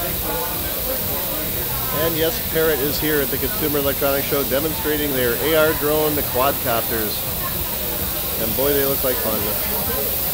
And yes, Parrot is here at the Consumer Electronics Show demonstrating their AR drone, the quadcopters. And boy, they look like fun.